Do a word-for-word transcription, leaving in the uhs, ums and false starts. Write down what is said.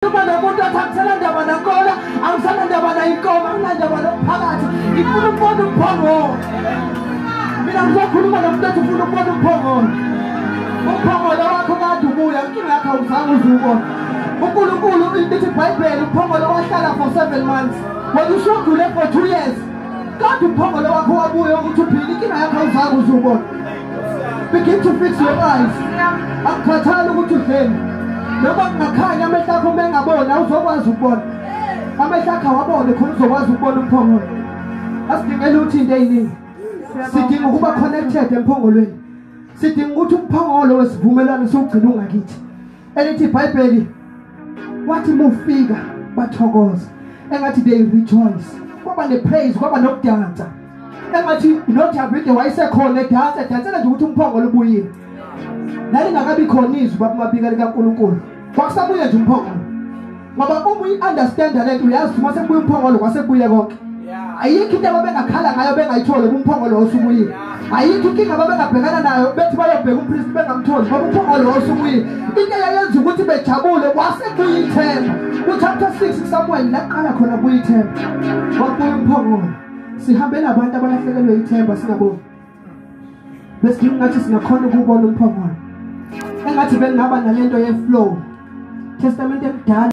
ukuba nomuntu athathela ndaba nankolo, angisana ndaba nayinkomo, anginandaba nomphakathi. Ngifuna ukubona umphongolo. Mina ngizokhuluma nomuntu ethi ufuna ukubona umphongolo. Umphongolo wakho kade ubuya, inkinga yakho awuzange uzubona. uNkulunkulu lithi iBhayibheli umphongolo wahlala for seven months. Wena ushogule for two years. Kade umphongolo wakho wabuya ukuthi uphile, inkinga yakho awuzange uzubona. Begin to fix your eyes. Akukhathali ukuthi udleni. Noma kungakhanya amehlo akho mengabona awuzokwazi ukubona. Amehlo akho awabone khona uzokwazi ukubona umphongolo. Asidingela ukuthi into eyiningi. Sidinga ukuba connected emphongolweni. Sidinga ukuthi umphongolo wesivumelwano sogcina ungakithi. Elithi iBhayibheli wathi mufika bathokoza. Engathi they rejoice. Kwaba nepraise, kwaba nokudansa. Engathi noJavide wayesekhona edansa, edansela nje ukuthi umphongolo ubuyile. Nalingakabi khona izwi babamabika likaNkulunkulu. Kwakusabuye nje umphongolo. Ngoba uma uyi-understand lento uyazi uma sekubuye umphongolo kwasebuye konke. Ayikho into ababengakhala ngayo bengayitholi umphongolo osubuyile. Ayikho inkinga ababengabhekana nayo bethi bayobheka umpristi bengamtholi ngoba umphongolo osubuyile. Into eyenza ukuthi bejabule kwasebuye ithemba. Ku-chapter six Samuel laqala khona buye ithemba. Kwabuye umphongolo. Sihambe nabantu abalahlekelwe ithemba singaboni. Besidinga ngathi singakhona ukubona umphongolo. Engathi bengaba nalento ye-flow. Testament emdala